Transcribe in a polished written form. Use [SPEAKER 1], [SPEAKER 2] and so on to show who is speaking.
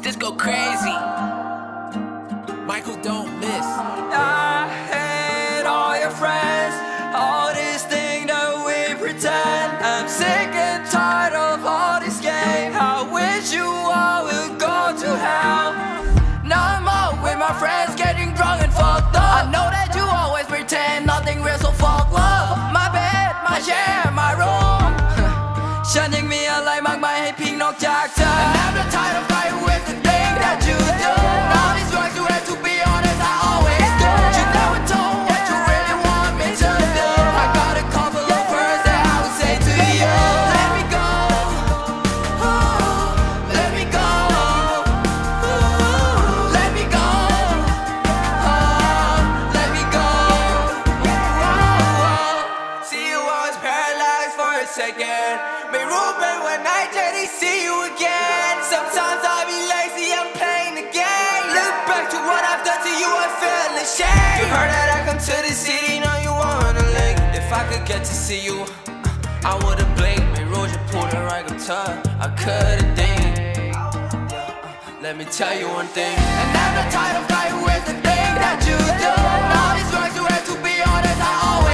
[SPEAKER 1] just go crazy. Michael, don't miss.
[SPEAKER 2] I hate all your friends, all this thing that we pretend. I'm sick and tired of all this game. I wish you all will go to hell. Now I'm out with my friends getting drunk and fucked up. I know that you always pretend nothing real, so fuck love. My bed, my chair, my room ฉันยังมีอะไรมากมายให้พิงนอกจากเธอ And I'm not tired of fighting with the thing that you do. All these drugs you had to be honest, I always do. You never told what you really want me to do. I got a couple of words that I would say to you. Let me go, let me go, let me go, let me go. See you always paralyzed for a second. May Ruben when I see you again. Sometimes I be lazy, I'm playing the game. Look back to what I've done to you, I feel ashamed. You heard that I come to the city, now you wanna link. If I could get to see you, I would've blinked. May Roger pulled her right up top, I could've dinged. Let me tell you one thing, and I'm not tired of fighting with the thing that you do. All these drugs you had to be honest, I always